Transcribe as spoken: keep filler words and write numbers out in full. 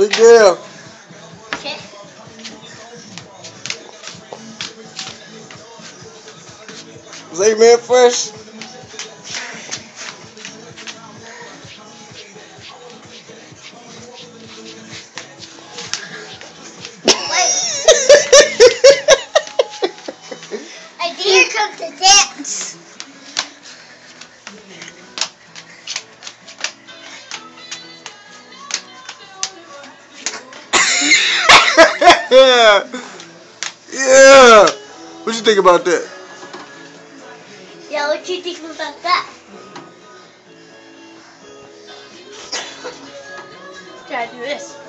Good girl. Okay. Say man first. And here comes the dance. Yeah. Yeah. What you think about that? Yeah, what you think about that? Try to do this.